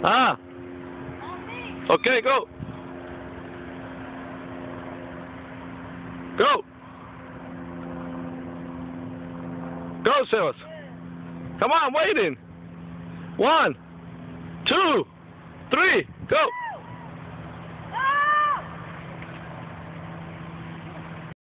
Ah. Okay, go. Go. Go, Sebas. Come on, I'm waiting. 1, 2, 3, go.